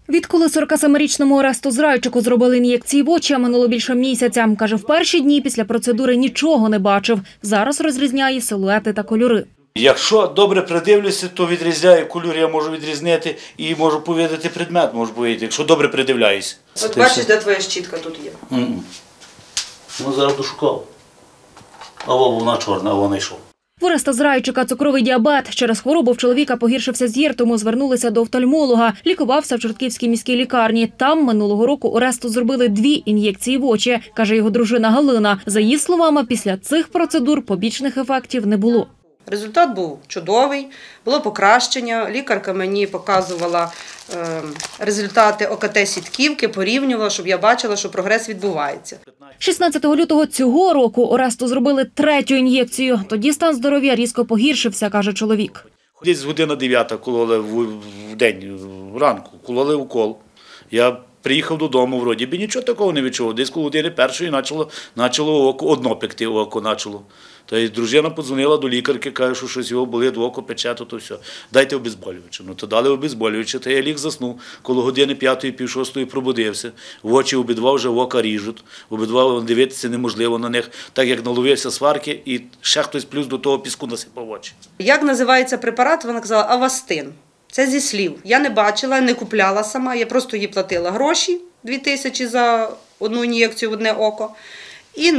Відколи 47-річному Оресту Зрайчику зробили ін'єкції в очі, минуло більше місяця. Каже, в перші дні після процедури нічого не бачив. Зараз розрізняє силуети та кольори. Якщо добре придивлюся, то відрізняю кольор, я можу відрізнити і можу повідати предмет, можу повідати, якщо добре придивляюся. От бачиш, де твоя щітка тут є? Ну, зараз дошукав. А вона чорна, а вона йшов. В Ореста Зрайчика цукровий діабет. Через хворобу в чоловіка погіршився зір, тому звернулися до офтальмолога. Лікувався в Чортківській міській лікарні. Там минулого року Оресту зробили 2 ін'єкції в очі, каже його дружина Галина. За її словами, після цих процедур побічних ефектів не було. Результат був чудовий, було покращення. Лікарка мені показувала результати ОКТ-сітківки, порівнювала, щоб я бачила, що прогрес відбувається. 16 лютого цього року Оресту зробили 3-ю ін'єкцію. Тоді стан здоров'я різко погіршився, каже чоловік. Десь година 9 кололи в день, вранку, кололи укол. Я приїхав додому, вроді би нічого такого не відчув. Десь коло години 1 почало око, одно пекти око почало. Та дружина подзвонила до лікарки, каже, що щось його болить, око пече, то все. Дайте обезболююче. Ну, то дали обезболююче, та я ліг заснув. Коло години 5-6 пробудився. В очі обидва вже ока ріжуть. Обидва дивитися неможливо на них, так як наловився сварки і ще хтось плюс до того піску насипав очі. Як називається препарат? Вона казала Авастин. Це зі слів. Я не бачила, не купляла сама, я просто їй платила гроші, 2000 за одну ін'єкцію в одне око. І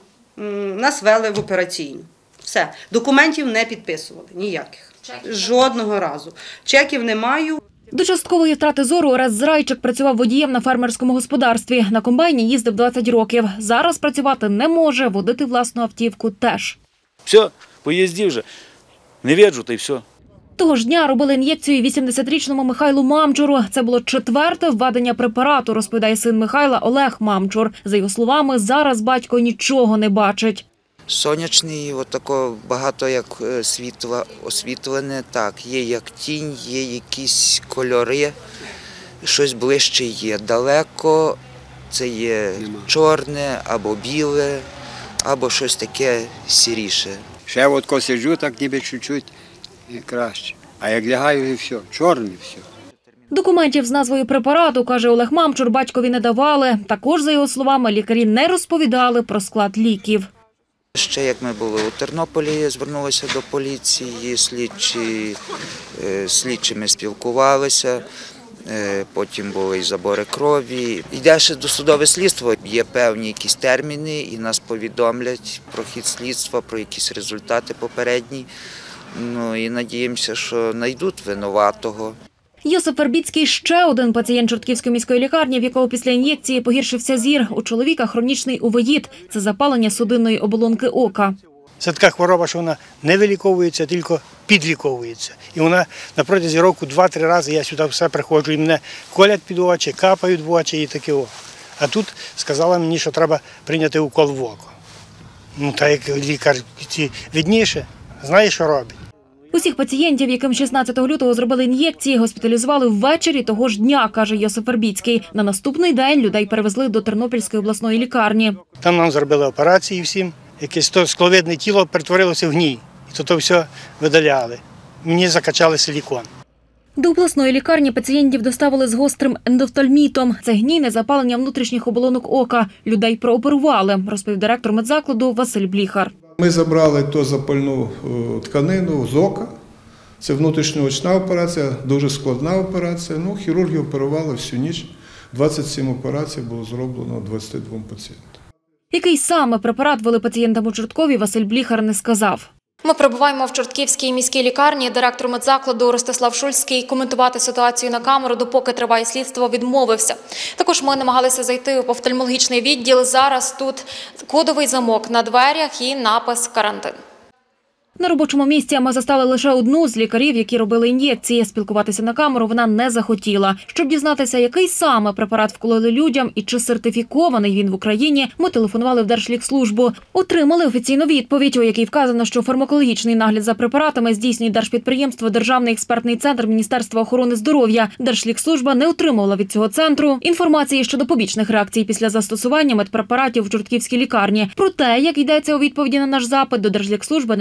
нас вели в операційну. Все. Документів не підписували, ніяких. Жодного разу. Чеків не маю. До часткової втрати зору Орест Зрайчик працював водієм на фермерському господарстві. На комбайні їздив 20 років. Зараз працювати не може, водити власну автівку теж. Все, поїздів вже. Не віджу, та й все. Того ж дня робили ін'єкцію 80-річному Михайлу Мамчуру. Це було 4-те введення препарату, розповідає син Михайла Олег Мамчур. За його словами, зараз батько нічого не бачить. Сонячний, отако багато як світла освітлене, так, є як тінь, є якісь кольори, щось ближче є. Далеко це є чорне або біле, або щось таке сіріше. Ще от коли сиджу, так ніби чуть-чуть краще. А як лягаю, і все, чорне все. Документів з назвою препарату, каже Олег Мамчур, батькові не давали. Також, за його словами, лікарі не розповідали про склад ліків. Ще як ми були у Тернополі, звернулися до поліції, слідчими спілкувалися, потім були і забори крові. Йде ще досудове слідство, є певні якісь терміни і нас повідомлять про хід слідства, про якісь результати попередні. Ну і надіємося, що знайдуть винуватого. Йосип Вербіцький – ще один пацієнт Чортківської міської лікарні, в якого після ін'єкції погіршився зір. У чоловіка хронічний увеїт – це запалення судинної оболонки ока. Це така хвороба, що вона не виліковується, тільки підліковується. І вона на протязі року 2-3 рази я сюди все приходжу, і мене колять під очі, капають в очі і таке. А тут сказала мені, що треба прийняти укол в око. Ну, та як лікар відніше, знає, що робить. Усіх пацієнтів, яким 16 лютого зробили ін'єкції, госпіталізували ввечері того ж дня, каже Йосип Вербіцький. На наступний день людей перевезли до Тернопільської обласної лікарні. Там нам зробили операції всім. Якесь то скловидне тіло перетворилося в гній. І то все видаляли. Мені закачали силікон. До обласної лікарні пацієнтів доставили з гострим ендофтальмітом. Це гнійне запалення внутрішніх оболонок ока. Людей прооперували, розповів директор медзакладу Василь Бліхар. Ми забрали ту запальну тканину з ока. Це внутрішньоочна операція, дуже складна операція. Ну, хірурги оперували всю ніч. 27 операцій було зроблено 22 пацієнтам. Який саме препарат ввели пацієнтам у Чорткові, Василь Бліхар не сказав. Ми перебуваємо в Чортківській міській лікарні. Директор медзакладу Ростислав Шульський коментувати ситуацію на камеру, допоки триває слідство, відмовився. Також ми намагалися зайти в офтальмологічний відділ. Зараз тут кодовий замок на дверях і напис «Карантин». На робочому місці ми застали лише одну з лікарів, які робили ін'єкції. Спілкуватися на камеру вона не захотіла. Щоб дізнатися, який саме препарат вкололи людям і чи сертифікований він в Україні, ми телефонували в Держлікслужбу. Отримали офіційну відповідь, у якій вказано, що фармакологічний нагляд за препаратами здійснює держпідприємство Державний експертний центр Міністерства охорони здоров'я. Держлікслужба не отримувала від цього центру інформації щодо побічних реакцій після застосування медпрепаратів в Чортківській лікарні. Проте, як йдеться у відповіді на наш запит, до Держлікслужби надійшов лист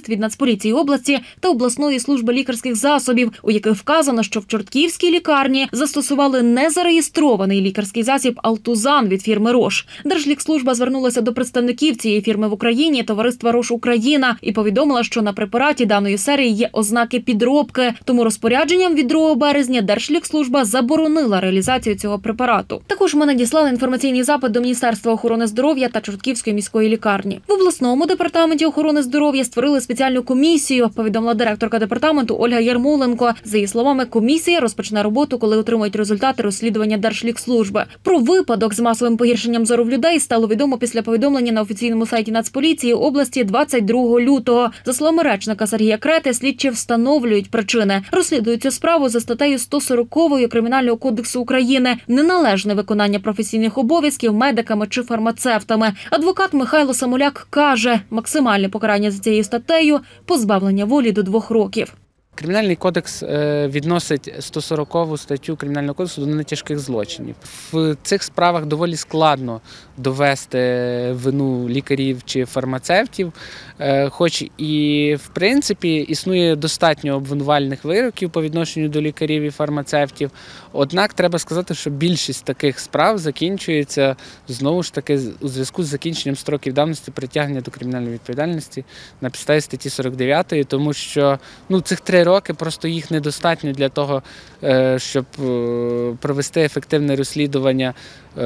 лист від Нацполіції області та обласної служби лікарських засобів, у яких вказано, що в Чортківській лікарні застосували незареєстрований лікарський засіб «Алтузан» від фірми «Рош». Держлікслужба звернулася до представників цієї фірми в Україні, товариства «Рош Україна», і повідомила, що на препараті даної серії є ознаки підробки. Тому розпорядженням від 2 березня Держлікслужба заборонила реалізацію цього препарату. Також ми надіслали інформаційний запит до Міністерства охорони здоров'я та Чортківської міської лікарні. В обласному департаменті охорони здоров'я створили спеціальну комісію, повідомила директорка департаменту Ольга Ярмоленко. За її словами, комісія розпочне роботу, коли отримають результати розслідування Держлікслужби. Про випадок з масовим погіршенням зору в людей стало відомо після повідомлення на офіційному сайті Нацполіції області 22 лютого. За словами речника Сергія Крети, слідчі встановлюють причини. Розслідують цю справу за статтею 140 Кримінального кодексу України «Неналежне виконання професійних обов'язків медиками чи фармацевтами». Адвокат Михайло Самуляк каже, максимальне покарання за цією статтею – позбавлення волі до 2 років. Кримінальний кодекс відносить 140 статтю Кримінального кодексу до нетяжких злочинів. В цих справах доволі складно довести вину лікарів чи фармацевтів, хоч і, в принципі, існує достатньо обвинувальних вироків по відношенню до лікарів і фармацевтів. Однак треба сказати, що більшість таких справ закінчується, знову ж таки, у зв'язку з закінченням строків давності притягнення до кримінальної відповідальності на підставі статті 49, тому що цих 3 роки просто їх недостатньо для того, щоб провести ефективне розслідування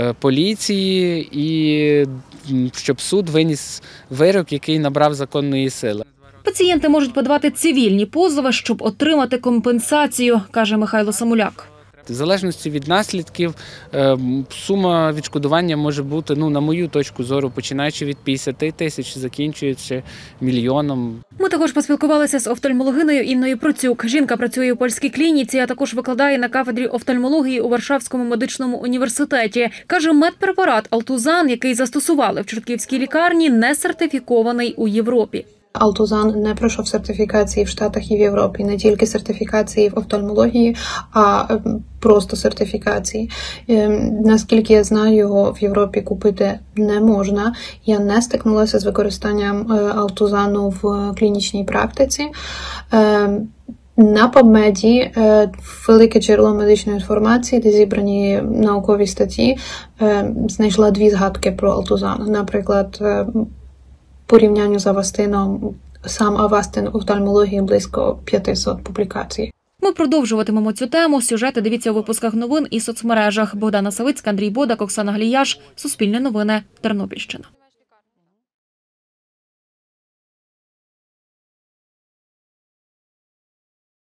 поліції і щоб суд виніс вирок, який набрав законної сили. Пацієнти можуть подавати цивільні позови, щоб отримати компенсацію, каже Михайло Самуляк. В залежності від наслідків сума відшкодування може бути, на мою точку зору, починаючи від 50 тисяч, закінчуючи мільйоном. Ми також поспілкувалися з офтальмологиною Інною Процюк. Жінка працює у польській клініці, а також викладає на кафедрі офтальмології у Варшавському медичному університеті. Каже, медпрепарат «Алтузан», який застосували в Чортківській лікарні, не сертифікований у Європі. Алтузан не пройшов сертифікації в Штатах і в Європі, не тільки сертифікації в офтальмології, а просто сертифікації. Наскільки я знаю, його в Європі купити не можна. Я не стикнулася з використанням Алтузану в клінічній практиці. На PubMed велике джерело медичної інформації, де зібрані наукові статті, знайшла 2 згадки про Алтузан. Наприклад, порівнянню з Авастином, сам Авастин в офтальмології близько 500 публікацій. Ми продовжуватимемо цю тему. Сюжети дивіться у випусках новин і соцмережах. Богдана Савицька, Андрій Бодак, Оксана Гліяш. Суспільне новини. Тернопільщина.